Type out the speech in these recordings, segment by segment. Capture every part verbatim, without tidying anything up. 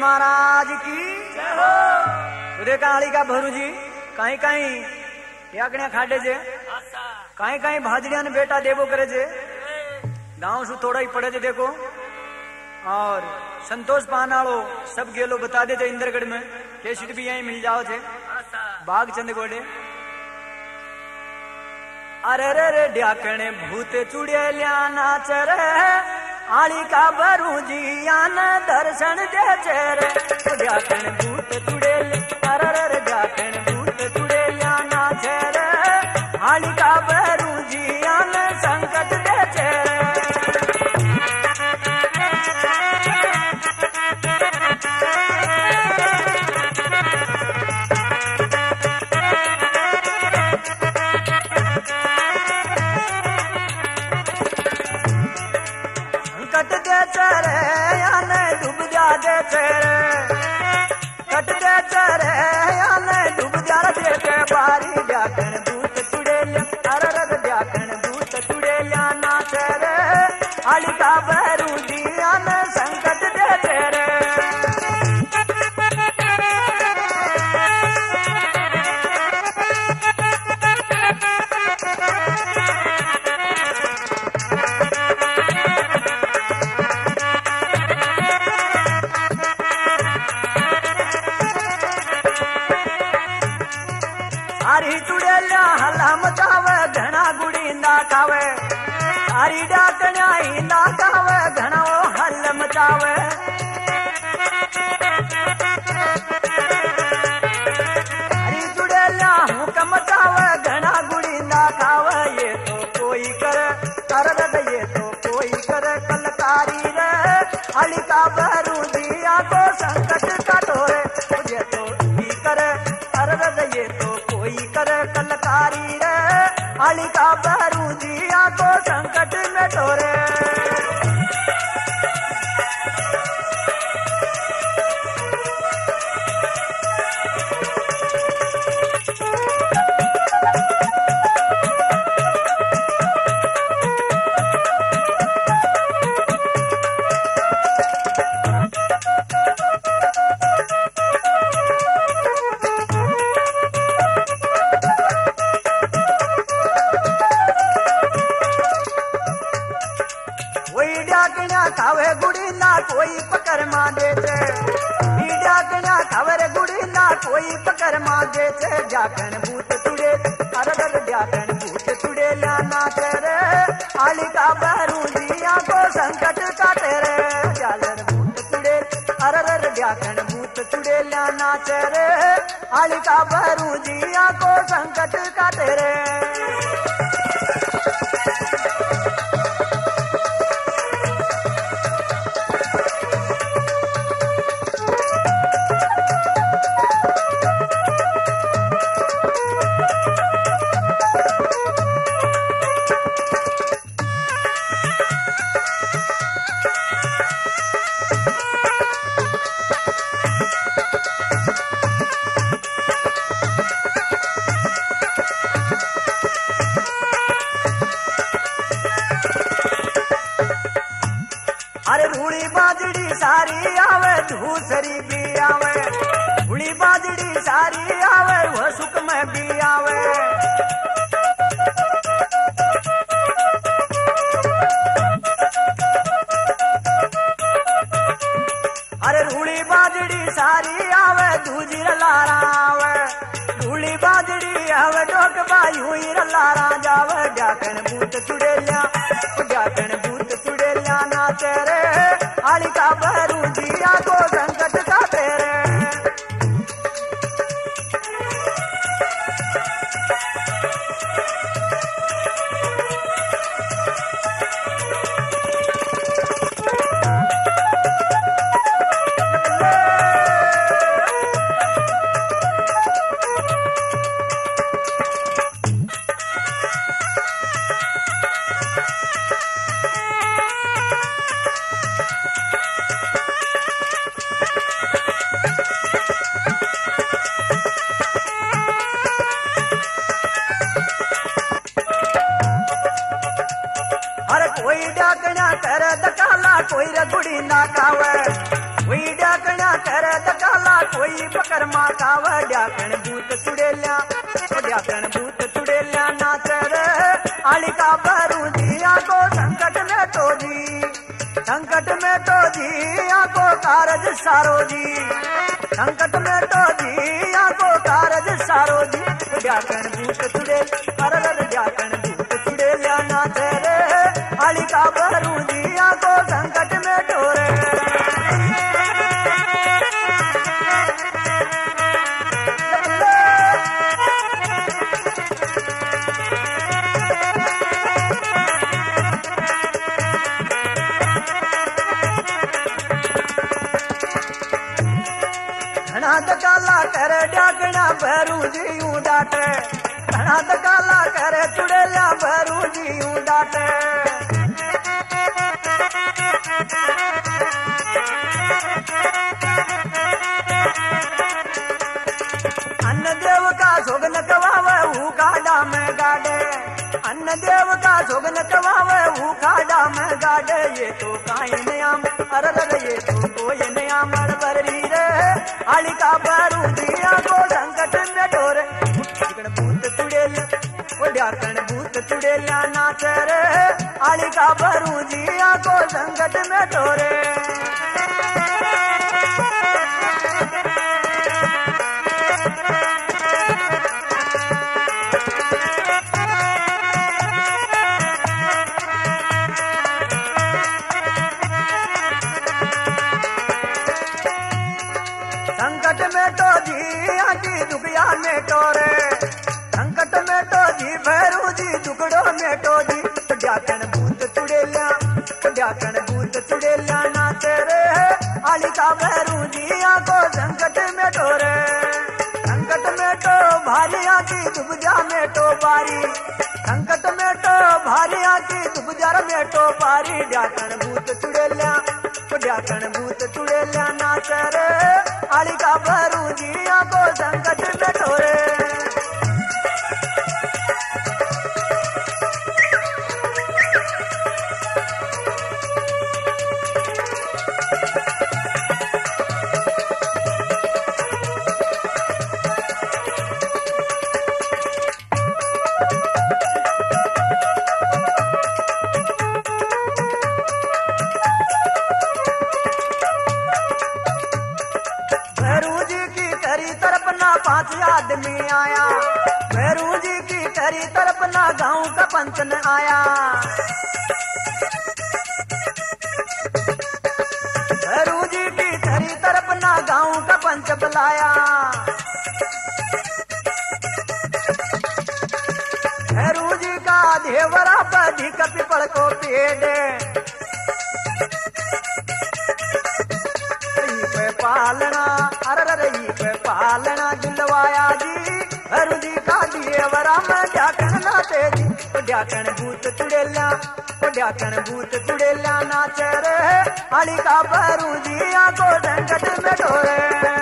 महाराज की जय हो। तो काली का भरू जी कहीं कहीं याकड़िया खाडे जे कहीं कहीं भाजड़िया ने बेटा देवो करे जे गांव से थोड़ा ही पड़े जे देखो। और संतोष पानालो सब गेलो बता दे इंद्रगढ़ में केसट भी यही मिल जाओ छे बाग चंद गोडे। अरे रे रे ड्याकणे भूत चुड़ेलिया नाच रे आली का बरू जियान दर्शन दे चेरे ड्याकण भूत चुड़ेल। अरे रे रे ड्याकण भूत चुड़ेलिया नाच रे आली का बरू जियान संकट दे चेरे। कट दे चरे याने डूब जा दे के बारी ड्याकण भूत चुड़ेलिया। अरे रे ड्याकण भूत चुड़ेलिया नाच रे आली का बरू जियान संकट दे तेरे। सारी चुड़ेलिया हल्ला मचावे घना गुड़ी ना खावे सारी डाकणिया ना खावे घना वो हल्ल मचावे। सारी चुड़ेलिया हुक्म मचावे घना गुड़ी ना खावे ये तो कोई करे कर ये तो कोई करे कलकारी रे अली का बरू दिया को संकट कटोरे मुझे तो ही करे अरे ये तो कोई करे कलकारी रे अली का बरू दिया को संकट में टोरे। खावे गुड़ी ना कोई पकड़ मां देते डाकणा खावे रे गुड़ी ना कोई पकड़ मां देते जाकण भूत चुड़े। अरे जाकण भूत चुड़े लाना तेरे आली का बरू जिया को संकट काटे रे जालन भूत चुड़े। अरे जाकण भूत चुड़े लाना तेरे आली का बरू जिया को संकट काटे रे। अरे रूड़ी बाजड़ी सारी आवे धूसरी भी आवे रूड़ी बाजड़ी सारी आवे वह सुख में भी आवे। अरे रूड़ी बाजड़ी सारी आवे दूजी लारा आवे रूड़ी बाजड़ी आवे डोक बायू लारा जावे जाकण भूत चुड़ेलिया जाकण भूत चुड़ेलिया ना तेरे आली का बरू जिया को संकट का तेरे। कोई डाकणा कर दकाला कोई रगुड़ी ना खावे कोई डाकण्या कर दकाला कोई पकर मा काव डाकण भूत चुड़ेल्या डाकण भूत चुड़ेल्या नाच रे आली का भरू दिया को संकट में तो जी संकट में तो जी को कारज सारो जी संकट में तो जी को कारज सारो जी डाकण भूत चुड़ेल अरर डाकण भूत चुड़ेल्या नाच रे आली का भरू दिया को संकट में टोरे घना दकाला कर डाकणा भरू जी यूं डाटे घना दकाला कर चुड़ेल्या भरू जी यूं डाटे अन्न देव का सोगन कवावे ऊ काडा में गाडे अन्न देव का सोगन कवावे ऊ काडा में गाडे ये तो काई नयाम अरर ये तो कोई नयाम बररी रे आली का भरू दिया को संकट में डोरे भूत चुड़ेल डाकण भूत चुड़ेल्या नाच रे आली का भरू दिया को संकट में डोरे संकट में तो जी आजी दुखिया में टोरे संकट में तो जी भैरू जी दुखड़ो में तो जी डाकण भूत चुड़ेल्या डाकण भूत चुड़ेल्या नाच रे आली का भैरू जी को संकट में टोरे संकट में तो भारिया की दुबजा में तो बारी संकट में तो भारिया की दुबजार में तो बारी डाकण भूत चुड़ेल्या डाकण भूत चुड़ेल्या नाच रे आली का भरू जिया को संकट में टोरे पांच आदमी आया भैरू जी की तरी तरफ ना गांव का पंचन आया भैरू जी की तरी तरफ ना गांव का पंच बुलाया भैरू जी का देवरा पधी कपिपड़ को पेड़ पालना अररई पे पालना दिलवाया जी भरू जी का दिए वरा में डाकण नाचे जी डाकण भूत चुड़ेल्या डाकण भूत चुड़ेल्या नाच रे आली का भरू जी को संकट में डोरे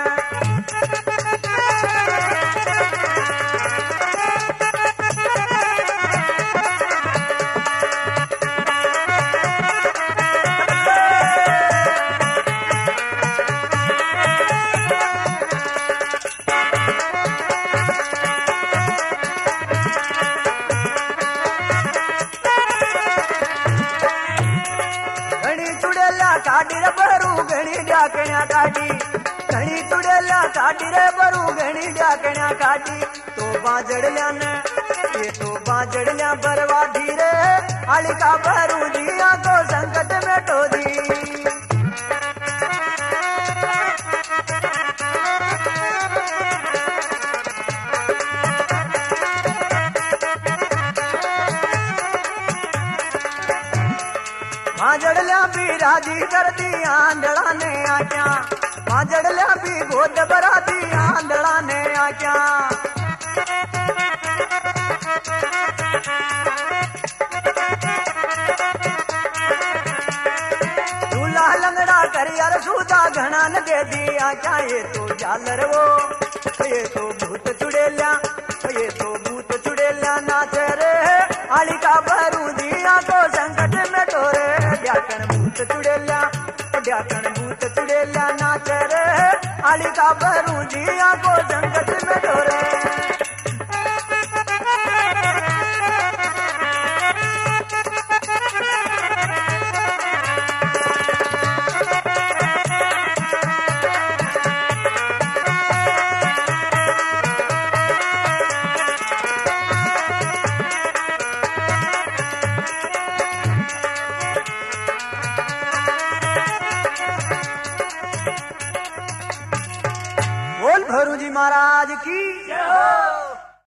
काटी रे भरू घणी डाकण्या काटी घणी चुड़ेल्या काटी रे भरू घणी डाकण्या काटी तो बाजड़ल्या ने ये तो बाजड़ल्या बरवादी रे आली का भरू जिया को संकट में तो दी माजड़ल्या भी राजी कर दी आंधड़ा ने आक्या माजड़ल्या भी गोद भरा दी आंधड़ा ने आक्या दूल्हा लंगड़ा कर यार सूदा घना न दे दी आक्या ये तो झालर वो ये तो भूत चुड़ेल्या ये तो भूत चुड़ेल्या नाच रे आली का भरू दिया को संकट में टोरे डाकण भूत चुड़ेल्या डाकण भूत चुड़ेल्या खाली का भरू जिया को जंगत में डोरे। बोल भरू जी महाराज की।